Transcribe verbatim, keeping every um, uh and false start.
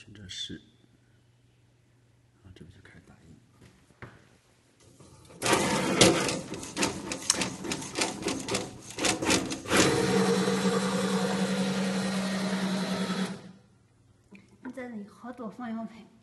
选择是，啊，这边就开始打印。 这里好多方向盘。